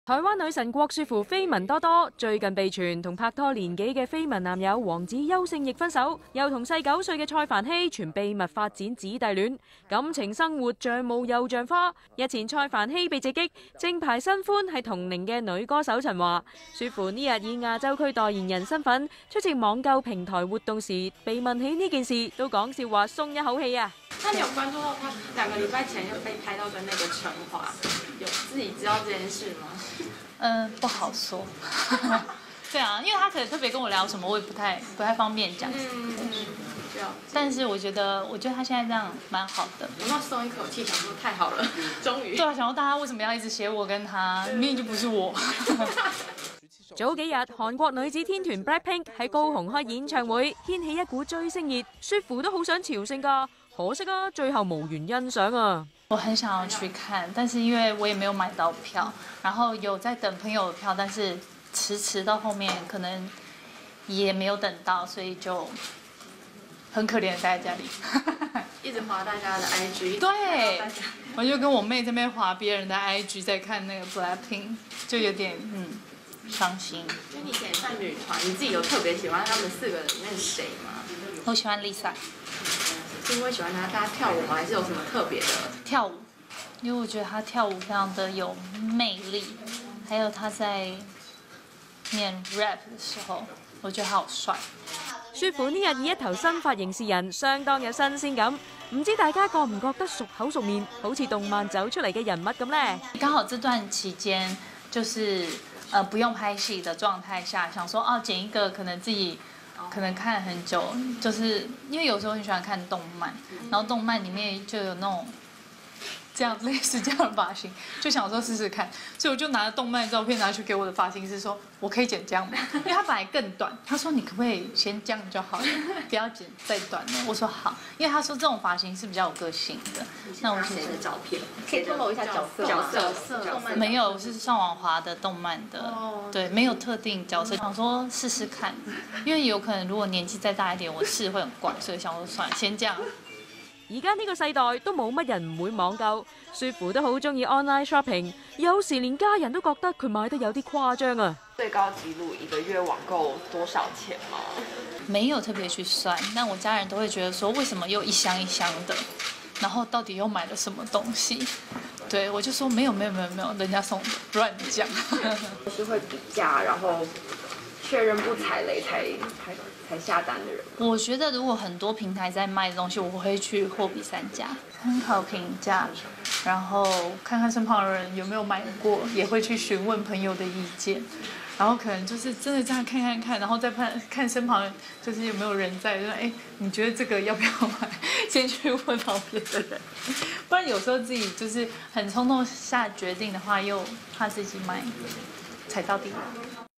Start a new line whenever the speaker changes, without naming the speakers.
台灣女神郭雪芙緋聞多多，最近被傳同拍拖年幾嘅緋聞男友王子邱勝翊分手，又同細9歲嘅蔡凡熙傳秘密發展姊弟戀，感情生活像霧又像花。日前蔡凡熙被直擊，正牌新歡係同齡嘅女歌手陳華。雪芙呢日以亞洲區代言人身份出席網購平台活動時，被問起呢件事，都講笑話鬆一口氣啊！
那你有關注到他2個禮拜前又被拍到跟那個陳華，有自己知道這件事嗎？
不好說。對啊，因為他可能特別跟我聊什麼，我也不太方便講。但是我覺得他現在這樣蠻好的。
有沒有鬆一口氣，想說太好了，終於？
對啊，想說大家為什麼要一直寫我跟他，明明就不是我。
早幾日，韓國女子天團 BLACKPINK 喺高雄開演唱會，掀起一股追星熱，雪芙都好想朝聖㗎，可惜啊，最後無緣欣賞啊。
我很想要去看，但是因為我也沒有買到票，然後有在等朋友的票，但是遲到後面可能也沒有等到，所以就很可憐的待在家裡，
一直滑大家的 IG。
對，我就跟我妹這邊滑別人的 IG，在看那個 BLACKPINK，就有點傷心。
因為你以前也算女團，你自己有特別喜歡他們4個裡面誰嗎？
我喜歡 Lisa。
是因為喜歡她跳舞嗎？還是有什麼特別的？
跳舞，因為我覺得她跳舞非常的有魅力，還有她在念 rap 的時候，我覺得她好帥。
雪芙呢日以一頭新髮型示人，相當有新鮮感。唔知大家覺唔覺得熟口熟面，好似動漫走出嚟嘅人物咁呢？
剛好這段期間就是不用拍戲的狀態下，想說剪一個可能自己。可能看很久，就是因為有時候很喜歡看動漫，然後動漫裡面就有那種這樣類似這樣的髮型，就想說試試看，所以我就拿着動漫照片拿去給我的髮型師說，我可以剪這樣嗎？因為他本來更短，他說你可不可以先這樣就好了，不要剪再短了。我說好，因為他說這種髮型是比較有個性的。那我
誰的照片？
可以透露一下角色？
沒有，我是上網滑的動漫的，對，沒有特定角色，想說試試看，因為有可能如果年紀再大一點，我試會很怪，所以想說算了，先這樣。
而家呢個世代都冇乜人唔會網購，雪芙都好中意 online shopping， 有時連家人都覺得佢買得有啲誇張啊！
最高紀錄1個月網購多少錢嗎？
沒有特別去算，但我家人都會覺得說，為什麼又一箱一箱的，然後到底又買了什麼東西？對，我就說沒有，人家送的，亂講。
是會比價，然後確認不踩雷才下單的人。
我覺得如果很多平台在賣的東西，我會去貨比三家，參考評價，然後看看身旁的人有沒有買過，也會去詢問朋友的意見，然後可能就是真的這樣看，然後再看身旁就是有沒有人在，就說你覺得這個要不要買？先去問旁邊的人，不然有時候自己就是很衝動下決定的話，又怕自己買踩到地雷。